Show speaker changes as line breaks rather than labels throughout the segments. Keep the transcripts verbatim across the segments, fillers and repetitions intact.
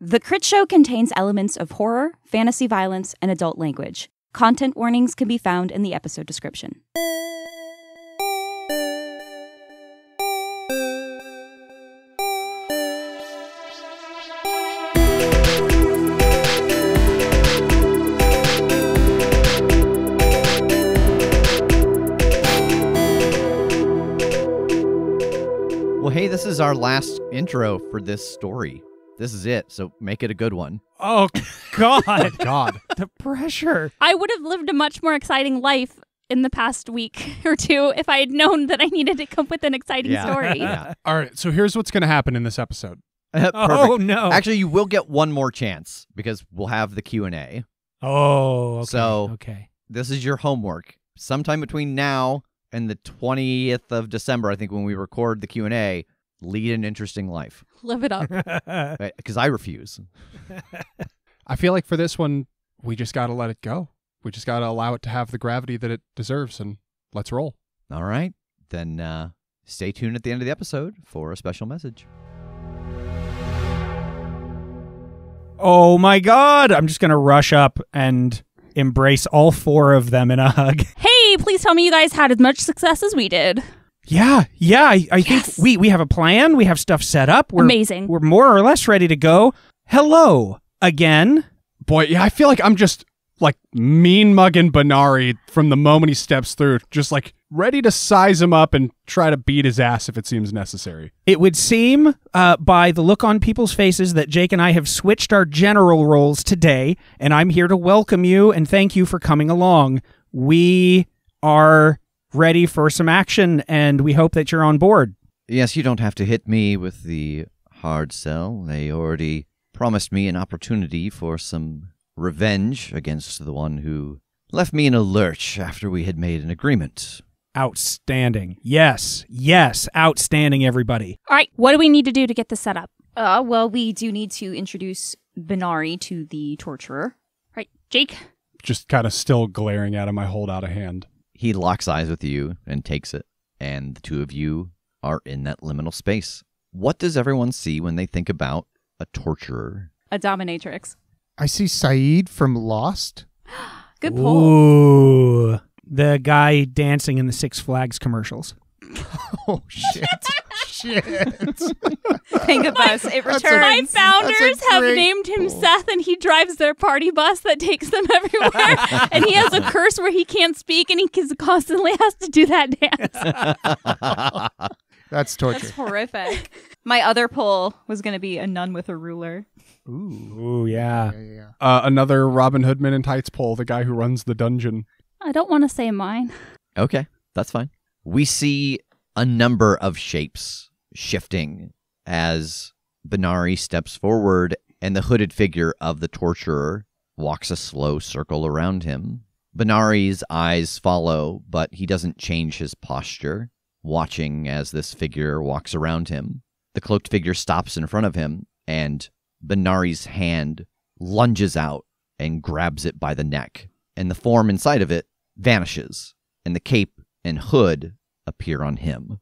The Crit Show contains elements of horror, fantasy violence, and adult language. Content warnings can be found in the episode description.
Well, hey, this is our last intro for this story. This is it, so make it a good one.
Oh, God.
God.
The pressure.
I would have lived a much more exciting life in the past week or two if I had known that I needed to come up with an exciting
Yeah.
story.
Yeah.
All right, so here's what's going to happen in this episode.
Perfect.
Oh, no.
Actually, you will get one more chance because we'll have the Q and A.
Oh, okay.
So-
okay.
This is your homework. Sometime between now and the twentieth of December, I think, when we record the Q and A, lead an interesting life.
Live it up.
Because I refuse.
I feel like for this one, we just got to let it go. We just got to allow it to have the gravity that it deserves, and let's roll.
All right. Then uh, stay tuned at the end of the episode for a special message.
Oh, my God. I'm just going to rush up and embrace all four of them in a hug.
Hey, please tell me you guys had as much success as we did.
Yeah, yeah. I, I
Yes.
think we, we have a plan. We have stuff set up. We're,
Amazing.
We're more or less ready to go. Hello again.
Boy, yeah, I feel like I'm just like mean mugging Benari from the moment he steps through, just like ready to size him up and try to beat his ass if it seems necessary.
It would seem, uh, by the look on people's faces, that Jake and I have switched our general roles today, and I'm here to welcome you and thank you for coming along. We are ready for some action, and we hope that you're on board.
Yes, you don't have to hit me with the hard sell. They already promised me an opportunity for some revenge against the one who left me in a lurch after we had made an agreement.
Outstanding. Yes, yes, outstanding, everybody.
All right, what do we need to do to get this set up?
Uh, well, we do need to introduce Benari to the torturer.
All right, Jake.
Just kind of still glaring at him, I hold out a hand.
He locks eyes with you and takes it, and the two of you are in that liminal space. What does everyone see when they think about a torturer?
A dominatrix.
I see Saeed from Lost.
Good pull.
Ooh, the guy dancing in the Six Flags commercials.
Oh, shit. Shit.
Think of us. It
That's a-
returns.
My founders
That's a
have
great
named him
pull.
Seth, and he drives their party bus that takes them everywhere. And he has a curse where he can't speak, and he constantly has to do that dance.
That's torture.
That's horrific. My other pull was going to be a nun with a ruler.
Ooh.
Ooh, yeah.
Yeah, yeah, yeah.
Uh, another Robin Hood Men in Tights poll, the guy who runs the dungeon.
I don't want to say mine.
Okay, that's fine. We see a number of shapes shifting as Benari steps forward and the hooded figure of the torturer walks a slow circle around him. Benari's eyes follow, but he doesn't change his posture, watching as this figure walks around him. The cloaked figure stops in front of him, and Benari's hand lunges out and grabs it by the neck, and the form inside of it vanishes, and the cape and hood appear on him.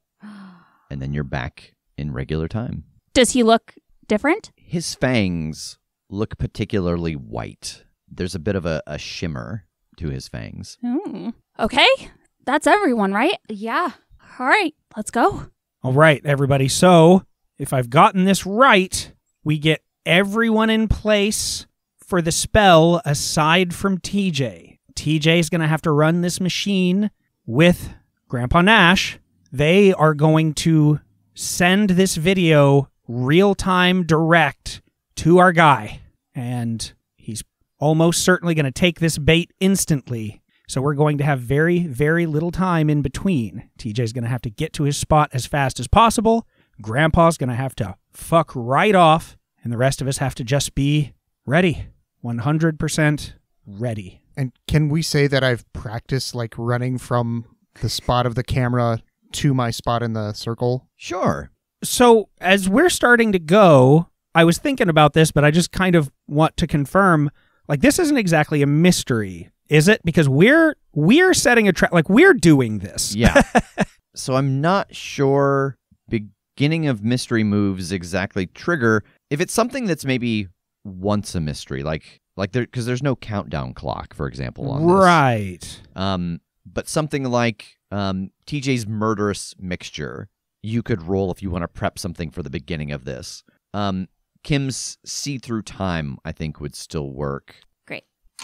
And then you're back in regular time.
Does he look different?
His fangs look particularly white. There's a bit of a, a shimmer to his fangs.
Hmm. Okay, that's everyone, right?
Yeah.
All right, let's go.
All right, everybody. So, if I've gotten this right, we get everyone in place for the spell aside from T J. T J's going to have to run this machine with Grandpa Nash. They are going to send this video real-time direct to our guy. And he's almost certainly going to take this bait instantly. So we're going to have very, very little time in between. T J's going to have to get to his spot as fast as possible. Grandpa's going to have to fuck right off. And the rest of us have to just be ready. one hundred percent ready.
And can we say that I've practiced like running from the spot of the camera to my spot in the circle?
Sure.
So as we're starting to go, I was thinking about this, but I just kind of want to confirm, like, this isn't exactly a mystery, is it? Because we're we're setting a trap, like, we're doing this.
Yeah. So I'm not sure beginning of mystery moves exactly trigger. If it's something that's maybe once a mystery, like like there because there's no countdown clock, for example, on this.
Right.
Um, but something like um, T J's murderous mixture, you could roll if you want to prep something for the beginning of this. Um, Kim's see-through time, I think, would still work.
Great.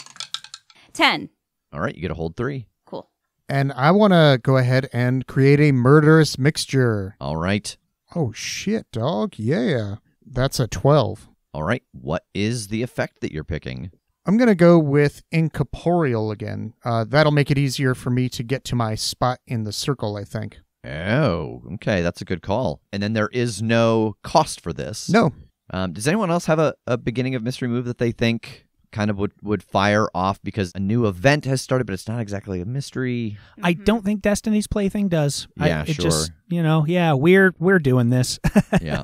ten.
All right, you get a hold three.
Cool.
And I want to go ahead and create a murderous mixture.
All right.
Oh, shit, dog. Yeah. That's a twelve.
All right. What is the effect that you're picking?
I'm going to go with incorporeal again. Uh, that'll make it easier for me to get to my spot in the circle, I think.
Oh, okay. That's a good call. And then there is no cost for this.
No.
Um, does anyone else have a, a beginning of mystery move that they think kind of would, would fire off because a new event has started, but it's not exactly a mystery?
I don't think Destiny's Plaything does.
Yeah,
I, it
sure.
Just, you know, yeah, we're we're doing this.
Yeah.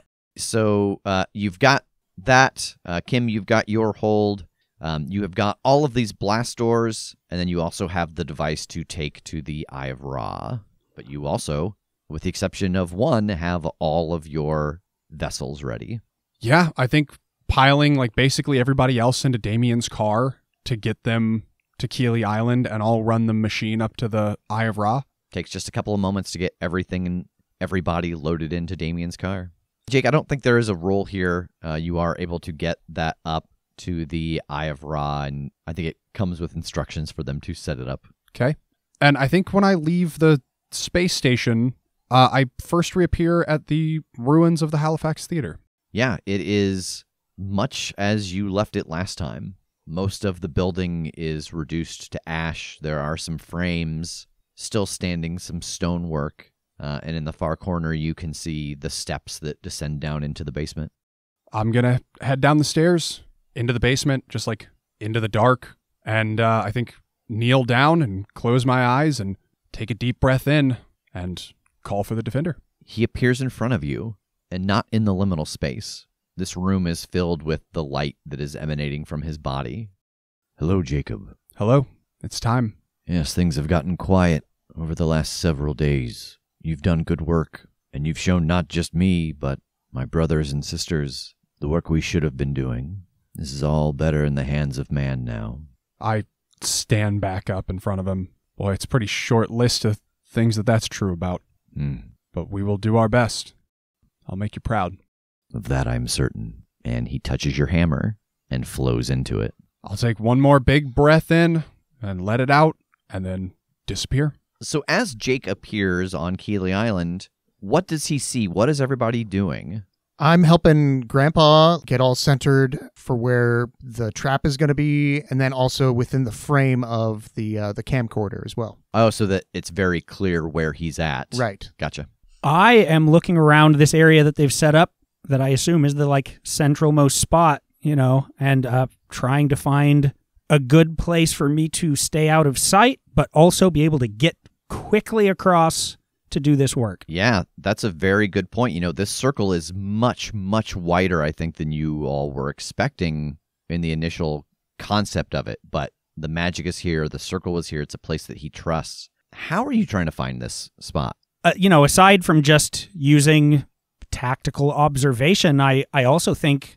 So uh, you've got that. Uh, Kim, you've got your hold. Um, you have got all of these blast doors, and then you also have the device to take to the Eye of Ra. But you also, with the exception of one, have all of your vessels ready.
Yeah, I think piling like basically everybody else into Damien's car to get them to Keeley Island, and I'll run the machine up to the Eye of Ra.
Takes just a couple of moments to get everything and everybody loaded into Damien's car. Jake, I don't think there is a roll here. Uh, you are able to get that up to the Eye of Ra, and I think it comes with instructions for them to set it up.
Okay. And I think when I leave the space station, uh, I first reappear at the ruins of the Halifax Theater.
Yeah, it is much as you left it last time. Most of the building is reduced to ash. There are some frames still standing, some stonework, uh, and in the far corner you can see the steps that descend down into the basement.
I'm going to head down the stairs into the basement, just like into the dark, and uh, I think kneel down and close my eyes and take a deep breath in and call for the defender.
He appears in front of you, and not in the liminal space. This room is filled with the light that is emanating from his body. Hello, Jacob.
Hello, it's time.
Yes, things have gotten quiet over the last several days. You've done good work, and you've shown not just me, but my brothers and sisters, the work we should have been doing. This is all better in the hands of man now.
I stand back up in front of him. Boy, it's a pretty short list of things that that's true about.
Hmm.
But we will do our best. I'll make you proud.
Of that I'm certain. And he touches your hammer and flows into it.
I'll take one more big breath in and let it out and then disappear.
So as Jake appears on Keeley Island, what does he see? What is everybody doing?
I'm helping Grandpa get all centered for where the trap is going to be, and then also within the frame of the uh, the camcorder as well.
Oh, so that it's very clear where he's at.
Right.
Gotcha.
I am looking around this area that they've set up that I assume is the like centralmost spot, you know, and uh, trying to find a good place for me to stay out of sight, but also be able to get quickly across to do this work.
Yeah, that's a very good point. You know, this circle is much, much wider, I think, than you all were expecting in the initial concept of it. But the magic is here. The circle is here. It's a place that he trusts. How are you trying to find this spot?
Uh, you know, aside from just using tactical observation, I, I also think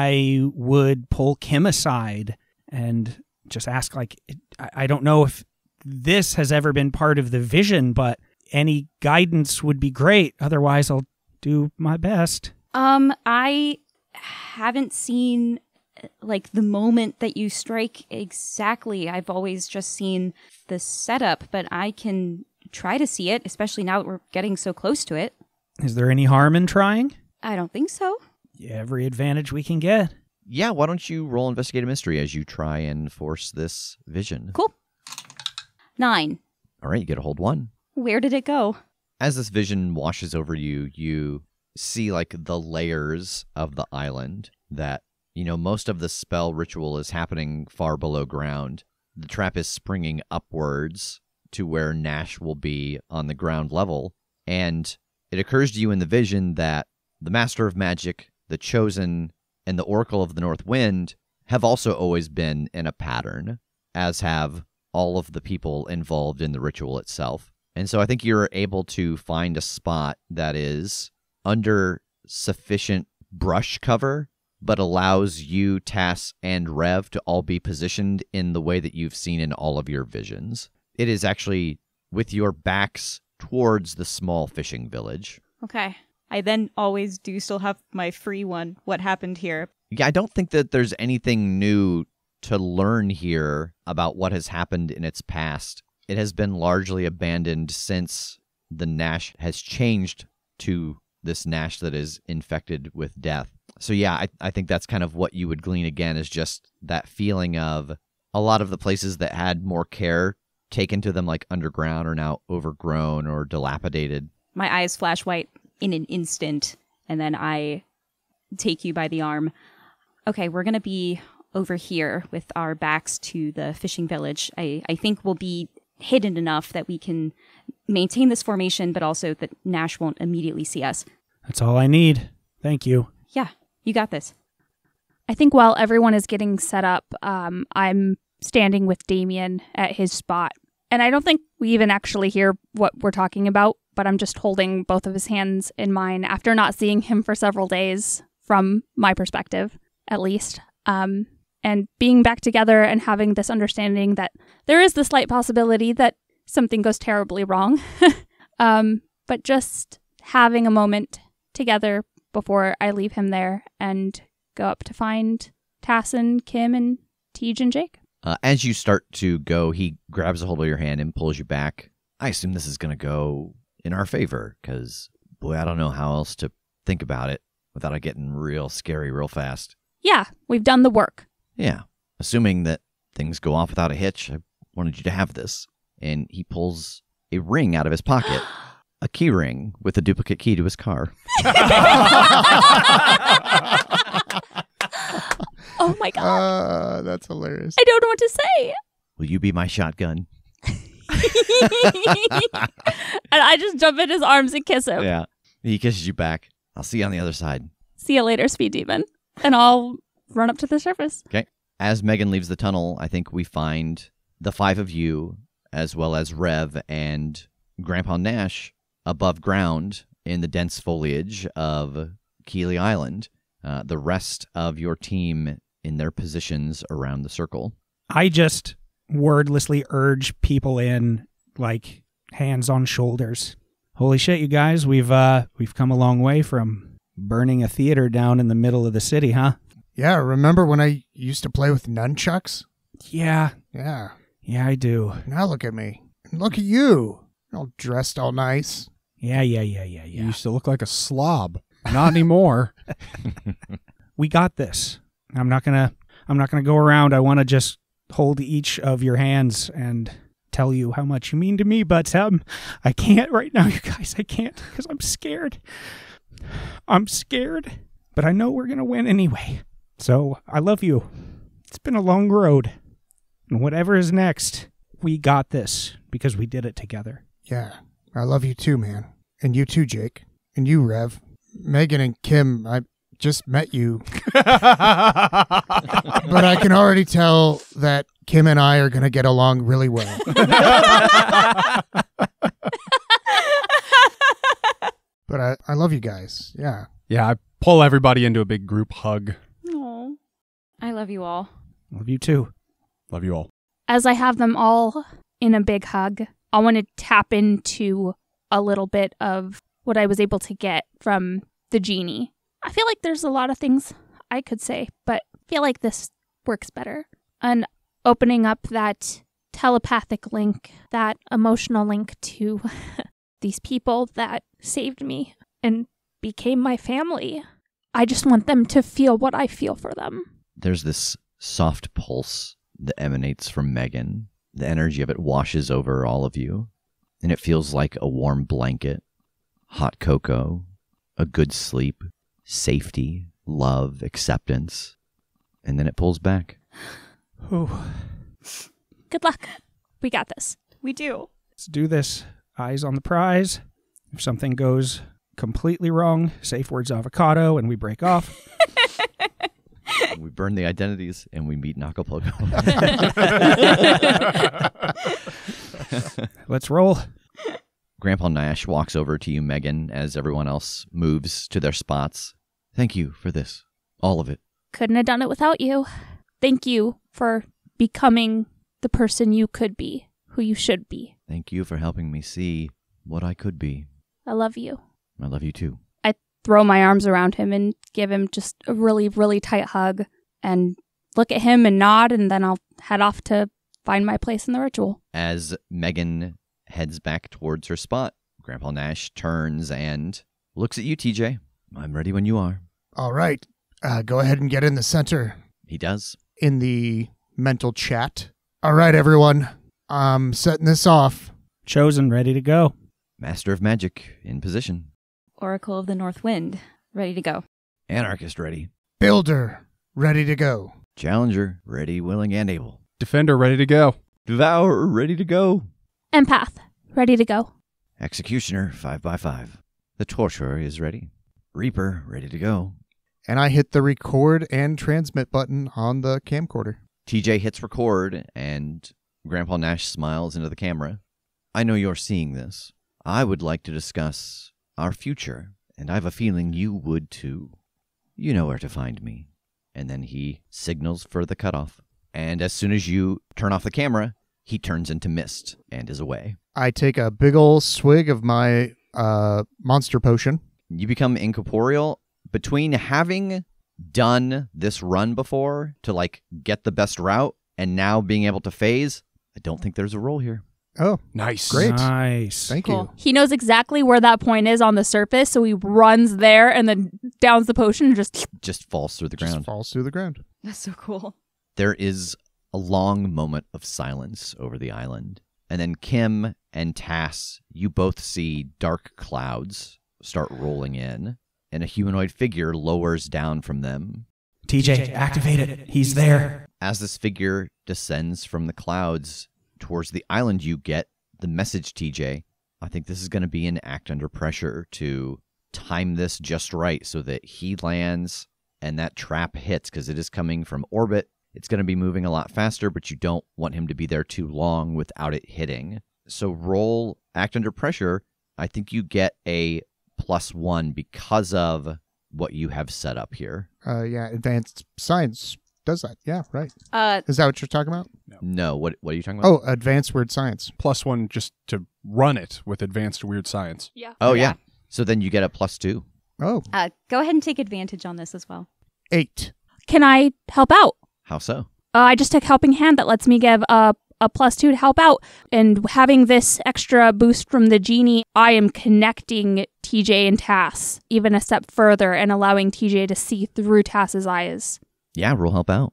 I would pull Kim aside and just ask, like, I, I don't know if this has ever been part of the vision, but any guidance would be great. Otherwise, I'll do my best.
Um, I haven't seen like the moment that you strike exactly. I've always just seen the setup, but I can try to see it, especially now that we're getting so close to it.
Is there any harm in trying?
I don't think so.
Every advantage we can get.
Yeah, why don't you roll Investigate a Mystery as you try and force this vision?
Cool. Nine.
All right, you get a hold one.
Where did it go?
As this vision washes over you, you see like the layers of the island that, you know, most of the spell ritual is happening far below ground. The trap is springing upwards to where Nash will be on the ground level. And it occurs to you in the vision that the Master of Magic, the Chosen, and the Oracle of the North Wind have also always been in a pattern, as have all of the people involved in the ritual itself. And so I think you're able to find a spot that is under sufficient brush cover but allows you, Tass, and Rev to all be positioned in the way that you've seen in all of your visions. It is actually with your backs towards the small fishing village.
Okay. I then always do still have my free one. What happened here?
Yeah, I don't think that there's anything new to learn here about what has happened in its past. It has been largely abandoned since the Nash has changed to this Nash that is infected with death. So yeah, I, I think that's kind of what you would glean again, is just that feeling of a lot of the places that had more care taken to them, like underground, are now overgrown or dilapidated.
My eyes flash white in an instant, and then I take you by the arm. Okay, we're going to be over here with our backs to the fishing village. I, I think we'll be hidden enough that we can maintain this formation, but also that Nash won't immediately see us.
That's all I need. Thank you.
Yeah, you got this.
I think while everyone is getting set up, um, I'm standing with Damien at his spot. And I don't think we even actually hear what we're talking about, but I'm just holding both of his hands in mine after not seeing him for several days, from my perspective, at least. Um, and being back together and having this understanding that there is the slight possibility that something goes terribly wrong. um, but just having a moment together before I leave him there and go up to find Tassin, Kim, and Tej and Jake.
Uh, as you start to go, he grabs a hold of your hand and pulls you back. I assume this is going to go in our favor, because, boy, I don't know how else to think about it without it getting real scary real fast.
Yeah, we've done the work.
Yeah. Assuming that things go off without a hitch, I wanted you to have this. And he pulls a ring out of his pocket, a key ring with a duplicate key to his car.
Oh my god.
Uh, that's hilarious.
I don't know what to say.
Will you be my shotgun?
And I just jump in his arms and kiss him.
Yeah. He kisses you back. I'll see you on the other side.
See you later, Speed Demon. And I'll run up to the surface.
Okay. As Megan leaves the tunnel, I think we find the five of you, as well as Rev and Grandpa Nash, above ground in the dense foliage of Keeley Island. Uh, the rest of your team in their positions around the circle.
I just wordlessly urge people in, like, hands on shoulders. Holy shit, you guys, we've uh we've come a long way from burning a theater down in the middle of the city, huh?
Yeah, remember when I used to play with nunchucks?
Yeah,
Yeah.
yeah, I do.
Now look at me. And look at you. All dressed all nice.
Yeah, yeah, yeah, yeah,
You
yeah.
used to look like a slob. Not anymore.
We got this. I'm not gonna I'm not gonna go around. I wanna just hold each of your hands and tell you how much you mean to me, but um I can't right now, you guys. I can't, because I'm scared. I'm scared. But I know we're gonna win anyway. So I love you. It's been a long road. And whatever is next, we got this because we did it together.
Yeah. I love you too, man. And you too, Jake. And you, Rev. Megan and Kim, I just met you. But I can already tell that Kim and I are going to get along really well. But I, I love you guys. Yeah.
Yeah, I pull everybody into a big group hug.
Aw. I love you all.
Love you too.
Love you all.
As I have them all in a big hug, I want to tap into a little bit of what I was able to get from the genie. I feel like there's a lot of things I could say, but I feel like this works better. And opening up that telepathic link, that emotional link to these people that saved me and became my family. I just want them to feel what I feel for them.
There's this soft pulse that emanates from Megan. The energy of it washes over all of you, and it feels like a warm blanket, hot cocoa, a good sleep, safety, love, acceptance, and then it pulls back.
Whew.
Good luck. We got this.
We do.
Let's do this. Eyes on the prize. If something goes completely wrong, safe words avocado, and we break off.
We burn the identities, and we meet Nakapoko.
Let's roll.
Grandpa Nash walks over to you, Megan, as everyone else moves to their spots. Thank you for this. All of it.
couldn't have done it without you. Thank you for becoming the person you could be, who you should be.
Thank you for helping me see what I could be.
I love you.
I love you too.
I throw my arms around him and give him just a really, really tight hug and look at him and nod, and then I'll head off to find my place in the ritual.
As Megan heads back towards her spot, Grandpa Nash turns and looks at you, T J. I'm ready when you are.
All right. Uh, go ahead and get in the center.
He does.
In the mental chat. All right, everyone. I'm setting this off.
Chosen, ready to go.
Master of Magic in position.
Oracle of the North Wind, ready to go.
Anarchist ready.
Builder, ready to go.
Challenger ready, willing, and able.
Defender ready to go.
Devourer ready to go.
Empath, ready to go.
Executioner five by five. The Torturer is ready. Reaper ready to go.
And I hit the record and transmit button on the camcorder.
T J hits record, and Grandpa Nash smiles into the camera. I know you're seeing this. I would like to discuss our future, and I have a feeling you would too. You know where to find me. And then he signals for the cutoff. And as soon as you turn off the camera, he turns into mist and is away.
I take a big ol' swig of my uh, monster potion.
You become incorporeal. Between having done this run before to like get the best route and now being able to phase, I don't think there's a role here.
Oh,
Nice.
Great.
Nice.
thank
Cool.
you.
He knows exactly where that point is on the surface, so he runs there and then downs the potion and just...
Just falls through the
Just
ground.
falls through the ground.
That's so cool.
There is a long moment of silence over the island. And then Kim and Tass, you both see dark clouds start rolling in, and a humanoid figure lowers down from them.
T J, activate it. He's there.
As this figure descends from the clouds towards the island, you get the message, T J. I think this is going to be an act under pressure to time this just right so that he lands and that trap hits, because it is coming from orbit. It's going to be moving a lot faster, but you don't want him to be there too long without it hitting. So roll act under pressure. I think you get a plus one because of what you have set up here.
Uh, yeah, advanced science does that. Yeah, right.
Uh,
Is that what you're talking about?
No, what what are you talking about?
Oh, advanced word science.
Plus one just to run it with advanced weird science.
Yeah.
Oh, yeah.
yeah.
So then you get a plus two.
Oh,
uh, go ahead and take advantage on this as well.
eight.
Can I help out?
How so?
Uh, I just took Helping Hand that lets me give a, a plus two to help out. And having this extra boost from the genie, I am connecting T J and Tass even a step further and allowing T J to see through Tass's eyes.
Yeah, roll help out.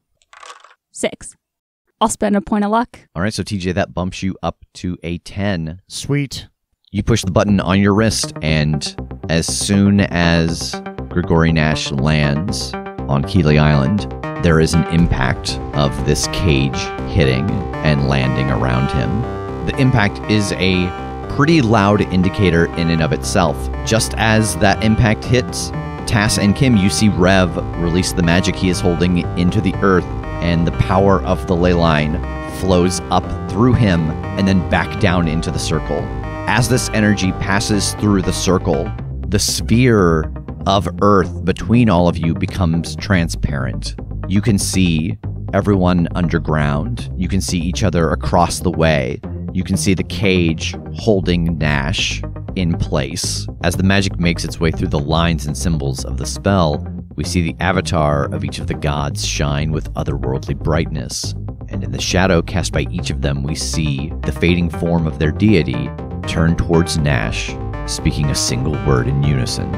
Six. I'll spend a point of luck.
All right, so T J, that bumps you up to a ten.
Sweet.
You push the button on your wrist, and as soon as Grigori Nash lands on Keeley Island, there is an impact of this cage hitting and landing around him. The impact is a pretty loud indicator in and of itself. Just as that impact hits, Tass and Kim, you see Rev release the magic he is holding into the earth, and the power of the ley line flows up through him and then back down into the circle. As this energy passes through the circle, the sphere of earth between all of you becomes transparent. You can see everyone underground. You can see each other across the way. You can see the cage holding Nash in place. As the magic makes its way through the lines and symbols of the spell, we see the avatar of each of the gods shine with otherworldly brightness. And in the shadow cast by each of them, we see the fading form of their deity turn towards Nash, speaking a single word in unison.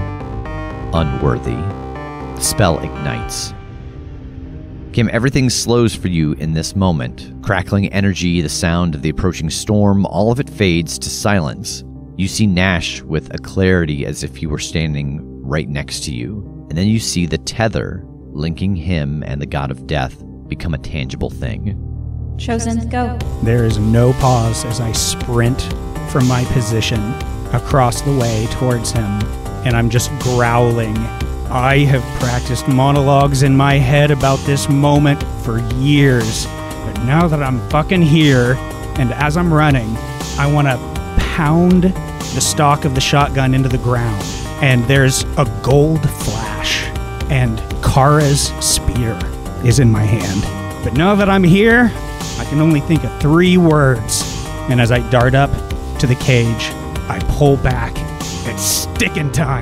Unworthy. The spell ignites. Kim, everything slows for you in this moment. Crackling energy, the sound of the approaching storm, all of it fades to silence. You see Nash with a clarity as if he were standing right next to you. And then you see the tether linking him and the god of death become a tangible thing.
Chosen, go.
There is no pause as I sprint from my position across the way towards him, and I'm just growling. I have practiced monologues in my head about this moment for years, but now that I'm fucking here, and as I'm running, I want to pound the stock of the shotgun into the ground, and there's a gold flash and Kara's spear is in my hand. But now that I'm here, I can only think of three words. And as I dart up to the cage, I pull back. It's sticking time.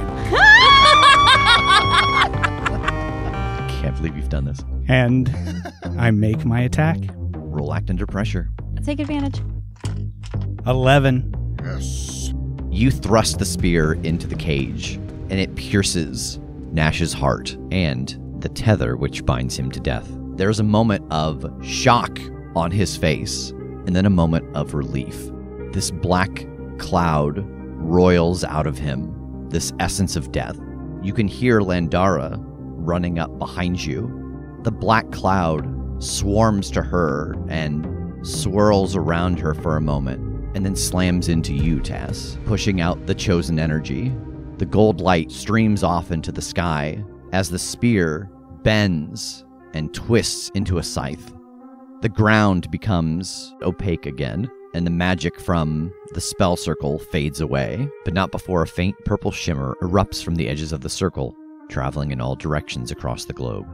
I can't believe you've done this.
And I make my attack.
Roll act under pressure.
Take advantage.
eleven.
You thrust the spear into the cage, and it pierces Nash's heart and the tether which binds him to death. There's a moment of shock on his face, and then a moment of relief. This black cloud roils out of him, this essence of death. You can hear Landara running up behind you. The black cloud swarms to her and swirls around her for a moment, and then slams into you, Taz, pushing out the chosen energy. The gold light streams off into the sky as the spear bends and twists into a scythe. The ground becomes opaque again, and the magic from the spell circle fades away, but not before a faint purple shimmer erupts from the edges of the circle, traveling in all directions across the globe.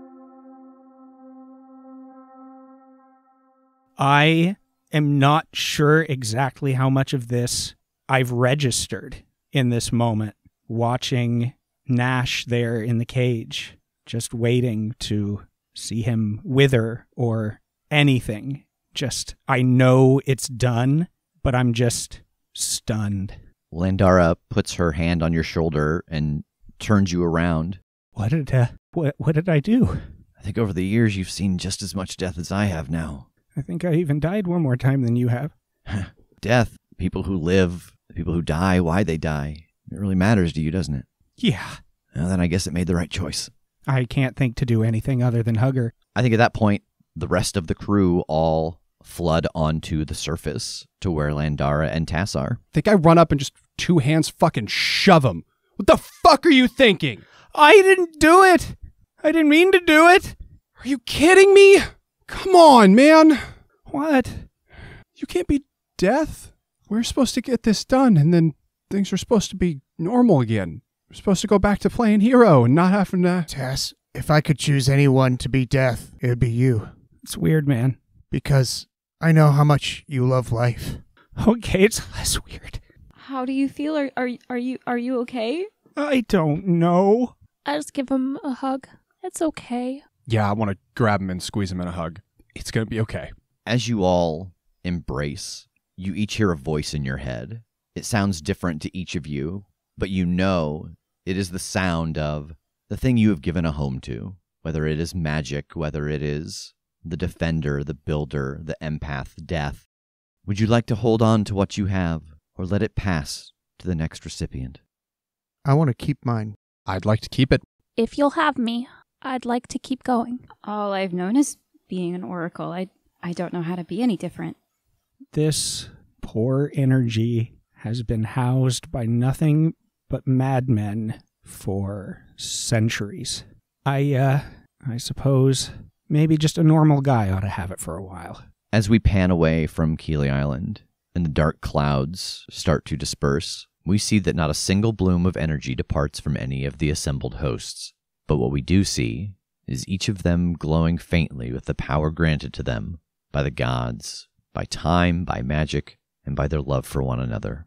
I am not sure exactly how much of this I've registered in this moment, watching Nash there in the cage, just waiting to see him wither or anything. Just, I know it's done, but I'm just stunned.
Landara puts her hand on your shoulder and turns you around.
What did, uh, what, what did I do?
I think over the years you've seen just as much death as I have now.
I think I even died one more time than you have.
Death, people who live, people who die, why they die. It really matters to you, doesn't it?
Yeah.
Well, then I guess it made the right choice.
I can't think to do anything other than hug her.
I think at that point, the rest of the crew all flood onto the surface to where Landara and Tass are.
Think I run up and just two hands fucking shove him. What the fuck are you thinking?
I didn't do it! I didn't mean to do it!
Are you kidding me? Come on, man.
What?
You can't be Death. We're supposed to get this done, and then things are supposed to be normal again. We're supposed to go back to playing hero and not having to...
Tass, if I could choose anyone to be Death, it would be you.
It's weird, man.
Because I know how much you love life.
Okay, it's less weird.
How do you feel? Are are are you are you okay?
I don't know.
I just give him a hug. It's okay.
Yeah, I want to grab him and squeeze him in a hug. It's going to be okay.
As you all embrace, you each hear a voice in your head. It sounds different to each of you, but you know it is the sound of the thing you have given a home to, whether it is magic, whether it is the defender, the builder, the empath, death. Would you like to hold on to what you have, or let it pass to the next recipient?
I want to keep mine.
I'd like to keep it.
If you'll have me, I'd like to keep going.
All I've known is being an oracle. I I don't know how to be any different.
This poor energy has been housed by nothing but madmen for centuries. I, uh, I suppose maybe just a normal guy ought to have it for a while.
As we pan away from Keeley Island and the dark clouds start to disperse, we see that not a single bloom of energy departs from any of the assembled hosts. But what we do see is each of them glowing faintly with the power granted to them by the gods, by time, by magic, and by their love for one another.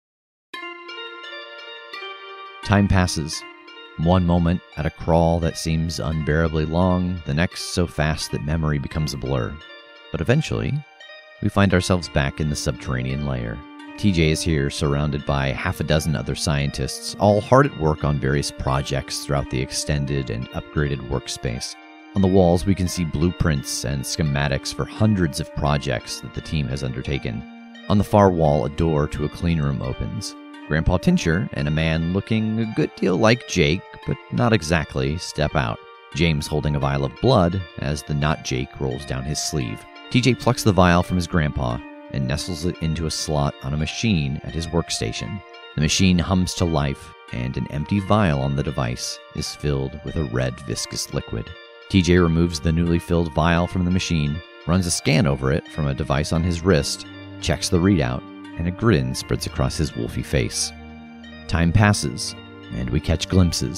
Time passes. One moment at a crawl that seems unbearably long, the next so fast that memory becomes a blur. But eventually, we find ourselves back in the subterranean layer. T J is here, surrounded by half a dozen other scientists, all hard at work on various projects throughout the extended and upgraded workspace. On the walls, we can see blueprints and schematics for hundreds of projects that the team has undertaken. On the far wall, a door to a clean room opens. Grandpa Tincher and a man looking a good deal like Jake, but not exactly, step out. James holding a vial of blood as the not Jake rolls down his sleeve. T J plucks the vial from his grandpa and nestles it into a slot on a machine at his workstation. The machine hums to life, and an empty vial on the device is filled with a red viscous liquid. T J removes the newly filled vial from the machine, runs a scan over it from a device on his wrist, checks the readout, and a grin spreads across his wolfy face. Time passes, and we catch glimpses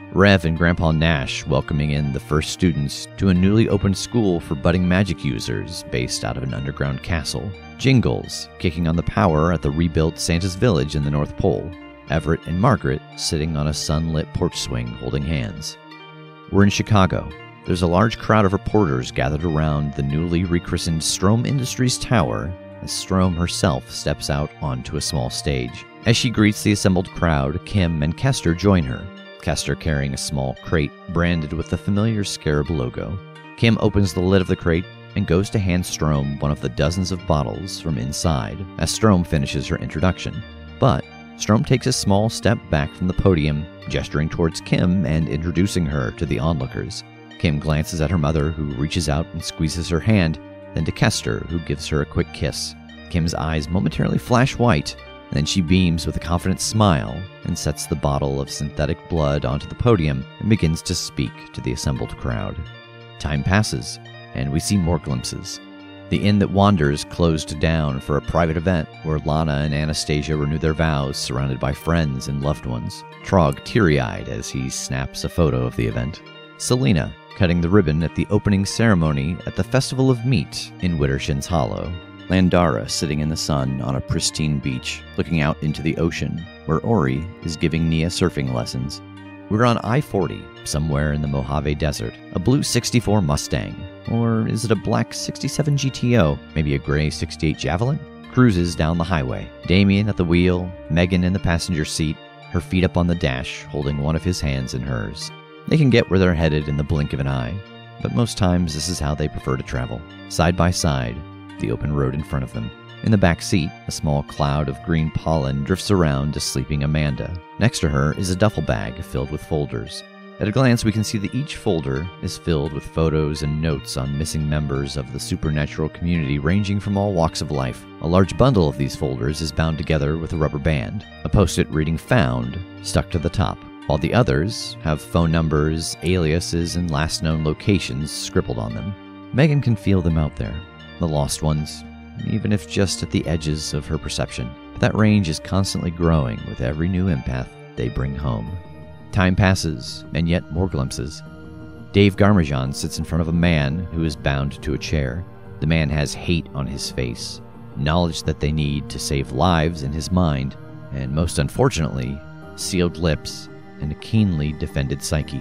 Rev and Grandpa Nash welcoming in the first students to a newly opened school for budding magic users based out of an underground castle. Jingles kicking on the power at the rebuilt Santa's Village in the North Pole. Everett and Margaret sitting on a sunlit porch swing holding hands. We're in Chicago. There's a large crowd of reporters gathered around the newly rechristened Strom Industries Tower as Strom herself steps out onto a small stage. As she greets the assembled crowd, Kim and Kester join her, Kester carrying a small crate branded with the familiar Scarab logo. Kim opens the lid of the crate and goes to hand Strom one of the dozens of bottles from inside as Strom finishes her introduction. But Strom takes a small step back from the podium, gesturing towards Kim and introducing her to the onlookers. Kim glances at her mother, who reaches out and squeezes her hand, then to Kester, who gives her a quick kiss. Kim's eyes momentarily flash white, and then she beams with a confident smile and sets the bottle of synthetic blood onto the podium and begins to speak to the assembled crowd. Time passes, and we see more glimpses. The Inn That Wanders closed down for a private event where Lana and Anastasia renew their vows surrounded by friends and loved ones. Trog teary-eyed as he snaps a photo of the event. Selena cutting the ribbon at the opening ceremony at the Festival of Meat in Widdershins Hollow. Landara sitting in the sun on a pristine beach, looking out into the ocean, where Ori is giving Nia surfing lessons. We're on I forty, somewhere in the Mojave Desert. A blue sixty-four Mustang, or is it a black sixty-seven G T O, maybe a gray sixty-eight Javelin, cruises down the highway. Damien at the wheel, Megan in the passenger seat, her feet up on the dash, holding one of his hands in hers. They can get where they're headed in the blink of an eye, but most times this is how they prefer to travel. Side by side, the open road in front of them. In the back seat, a small cloud of green pollen drifts around to sleeping Amanda. Next to her is a duffel bag filled with folders. At a glance, we can see that each folder is filled with photos and notes on missing members of the supernatural community ranging from all walks of life. A large bundle of these folders is bound together with a rubber band, a post-it reading "Found" stuck to the top, while the others have phone numbers, aliases, and last known locations scribbled on them. Megan can feel them out there, the lost ones, even if just at the edges of her perception. But that range is constantly growing with every new empath they bring home. Time passes, and yet more glimpses. Dave Garmajan sits in front of a man who is bound to a chair. The man has hate on his face, knowledge that they need to save lives in his mind, and most unfortunately, sealed lips and a keenly defended psyche.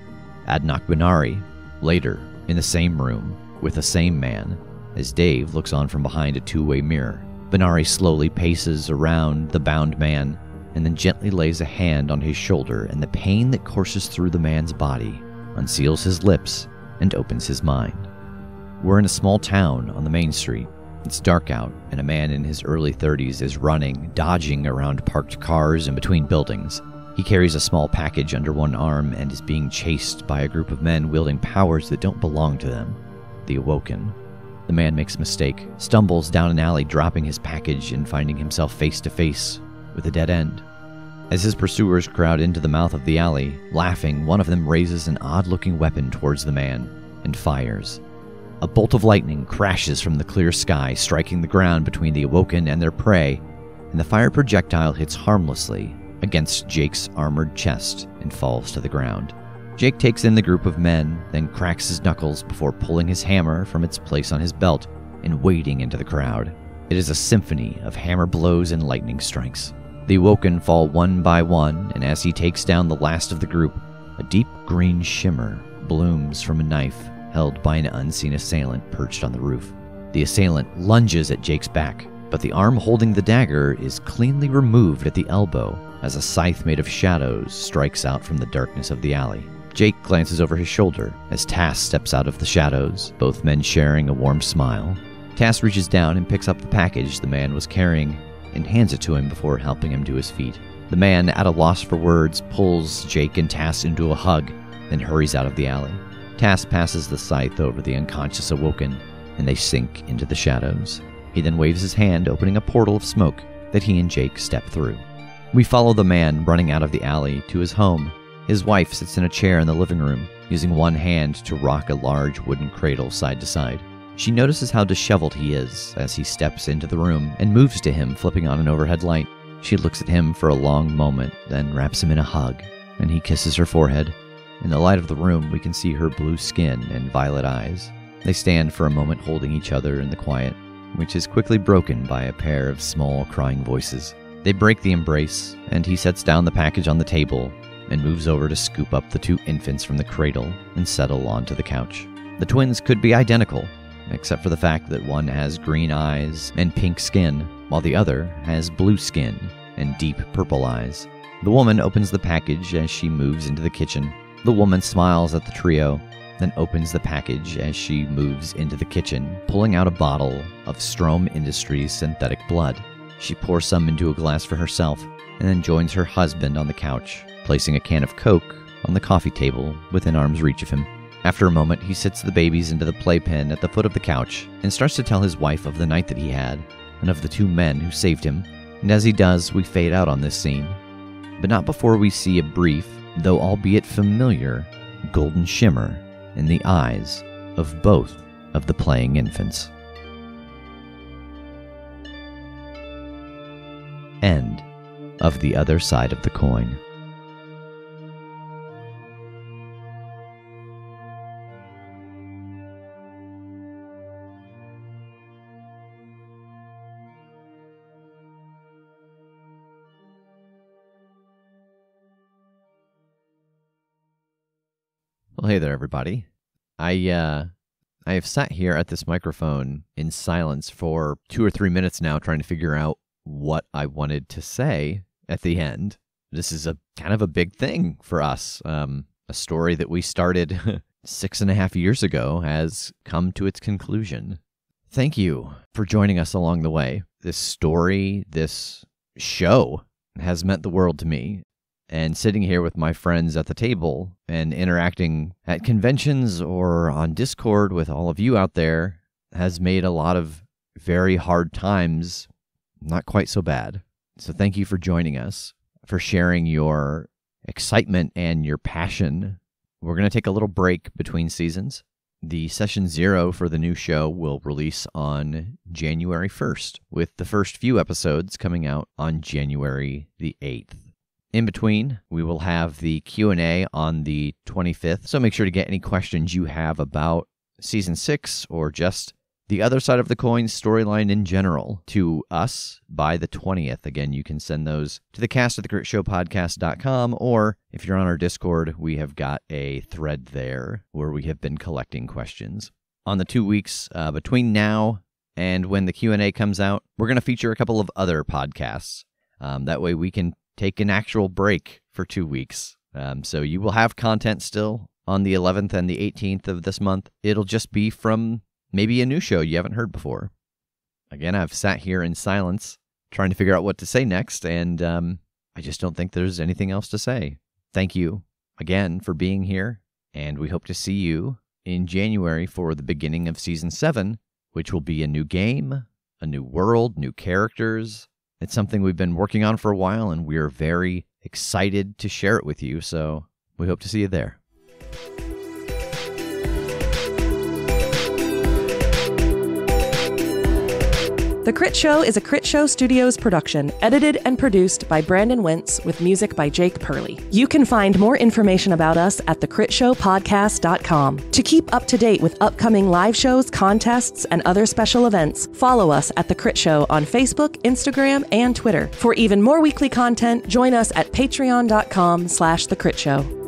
Adnak Benari, later, in the same room, with the same man, as Dave looks on from behind a two-way mirror. Benari slowly paces around the bound man, and then gently lays a hand on his shoulder, and the pain that courses through the man's body unseals his lips and opens his mind. We're in a small town on the main street. It's dark out, and a man in his early thirties is running, dodging around parked cars and between buildings. He carries a small package under one arm and is being chased by a group of men wielding powers that don't belong to them. The Awoken. The man makes a mistake, stumbles down an alley, dropping his package and finding himself face to face with a dead end. As his pursuers crowd into the mouth of the alley, laughing, one of them raises an odd-looking weapon towards the man and fires. A bolt of lightning crashes from the clear sky, striking the ground between the Awoken and their prey, and the fire projectile hits harmlessly against Jake's armored chest and falls to the ground. Jake takes in the group of men, then cracks his knuckles before pulling his hammer from its place on his belt and wading into the crowd. It is a symphony of hammer blows and lightning strikes. The Awoken fall one by one, and as he takes down the last of the group, a deep green shimmer blooms from a knife held by an unseen assailant perched on the roof. The assailant lunges at Jake's back, but the arm holding the dagger is cleanly removed at the elbow as a scythe made of shadows strikes out from the darkness of the alley. Jake glances over his shoulder as Tass steps out of the shadows, both men sharing a warm smile. Tass reaches down and picks up the package the man was carrying and hands it to him before helping him to his feet. The man, at a loss for words, pulls Jake and Tass into a hug, then hurries out of the alley. Tass passes the scythe over the unconscious Awoken, and they sink into the shadows. He then waves his hand, opening a portal of smoke that he and Jake step through. We follow the man running out of the alley to his home. His wife sits in a chair in the living room, using one hand to rock a large wooden cradle side to side. She notices how disheveled he is as he steps into the room and moves to him, flipping on an overhead light. She looks at him for a long moment, then wraps him in a hug and he kisses her forehead. In the light of the room, we can see her blue skin and violet eyes. They stand for a moment holding each other in the quiet, which is quickly broken by a pair of small crying voices. They break the embrace, and he sets down the package on the table and moves over to scoop up the two infants from the cradle and settle onto the couch. The twins could be identical, except for the fact that one has green eyes and pink skin, while the other has blue skin and deep purple eyes. The woman opens the package as she moves into the kitchen. The woman smiles at the trio, then opens the package as she moves into the kitchen, pulling out a bottle of Strom Industries synthetic blood. She pours some into a glass for herself, and then joins her husband on the couch, placing a can of Coke on the coffee table within arm's reach of him. After a moment, he sits the babies into the playpen at the foot of the couch and starts to tell his wife of the night that he had, and of the two men who saved him. And as he does, we fade out on this scene, but not before we see a brief, though albeit familiar, golden shimmer in the eyes of both of the playing infants. End of The Other Side of the Coin. Well, hey there, everybody. I, uh, I have sat here at this microphone in silence for two or three minutes now trying to figure out what I wanted to say at the end. This is a kind of a big thing for us. Um, a story that we started six and a half years ago has come to its conclusion. Thank you for joining us along the way. This story, this show has meant the world to me. And sitting here with my friends at the table and interacting at conventions or on Discord with all of you out there has made a lot of very hard times not quite so bad. So thank you for joining us, for sharing your excitement and your passion. We're going to take a little break between seasons. The session zero for the new show will release on January first, with the first few episodes coming out on January the eighth. In between, we will have the Q and A on the twenty-fifth, so make sure to get any questions you have about Season six or just the Other Side of the Coin storyline in general to us by the twentieth. Again, you can send those to the cast at the crit show podcast dot com, or if you're on our Discord, we have got a thread there where we have been collecting questions. On the two weeks uh, between now and when the Q and A comes out, we're going to feature a couple of other podcasts. Um, that way we can take an actual break for two weeks. Um, so you will have content still on the eleventh and the eighteenth of this month. It'll just be from maybe a new show you haven't heard before. Again, I've sat here in silence trying to figure out what to say next, and um, I just don't think there's anything else to say. Thank you again for being here, and we hope to see you in January for the beginning of Season seven, which will be a new game, a new world, new characters. It's something we've been working on for a while, and we're very excited to share it with you, so we hope to see you there.
The Crit Show is a Crit Show Studios production, edited and produced by Brandon Wentz with music by Jake Purley. You can find more information about us at the crit show podcast dot com. To keep up to date with upcoming live shows, contests, and other special events, follow us at The Crit Show on Facebook, Instagram, and Twitter. For even more weekly content, join us at patreon dot com slash The Crit Show.